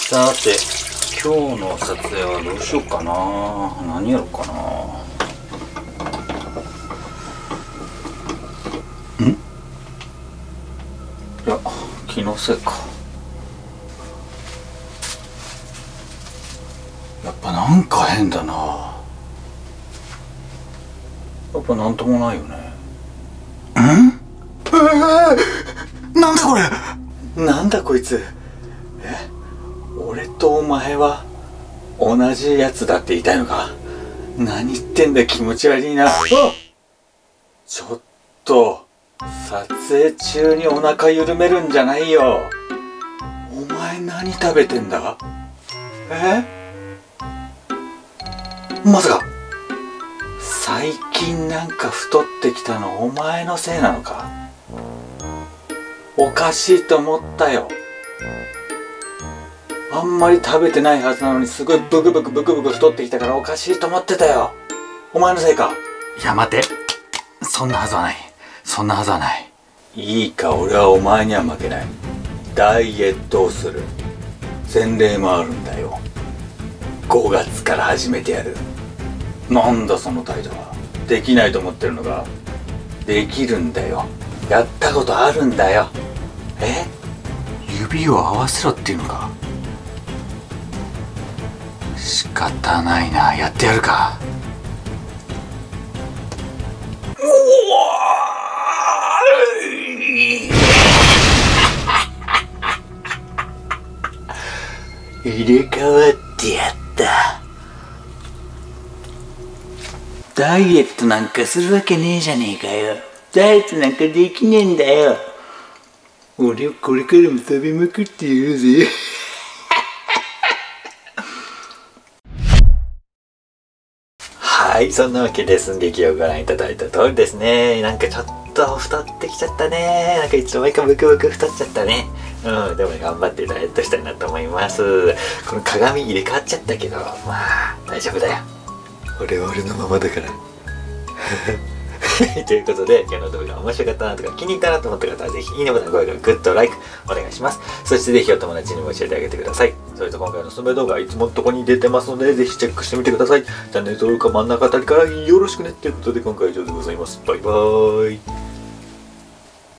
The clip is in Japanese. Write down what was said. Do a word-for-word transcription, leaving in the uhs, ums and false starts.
さて今日の撮影はどうしようかな。何やろうかな。ん？いや気のせいか。やっぱなんか変だな。やっぱなんともないよね。ん？えー、なんだこれ。なんだこいつ。え、俺とお前は同じやつだって言いたいのか。何言ってんだ、気持ち悪いな。あっ、ちょっと撮影中にお腹緩めるんじゃないよ。お前何食べてんだ。え、まさか最近なんか太ってきたのお前のせいなのか。おかしいと思ったよ。あんまり食べてないはずなのにすごいブクブクブクブク太ってきたからおかしいと思ってたよ。お前のせいか。いや待て、そんなはずはない。そんなはずはない。いいか、俺はお前には負けない。ダイエットをする。前例もあるんだよ。ごがつから始めてやる。なんだその態度は。できないと思ってるのか。できるんだよ。やったことあるんだよ。え、指を合わせろっていうのか。仕方ないな、やってやるか。うお入れ替わってやった。ダイエットなんかするわけねえじゃねえかよ。ダイエットなんかできねえんだよ。俺これからも食べまくってやるぜ。はい、そんなわけで寸劇をご覧いただいた通りですね。なんかちょっと太ってきちゃったね。なんかいつの間にかブクブク太っちゃったね。うん、でも頑張ってダイエットしたいなと思います。この鏡入れ替わっちゃったけど、まあ大丈夫だよ。俺は俺のままだから。ということで今日の動画面白かったなとか気に入ったなと思った方はぜひいいねボタン、高評価、グッド、ライクお願いします。そしてぜひお友達にも教えてあげてください。それと今回のおすすめ動画はいつものとこに出てますのでぜひチェックしてみてください。チャンネル登録は真ん中あたりからよろしくねということで今回は以上でございます。バイバーイ。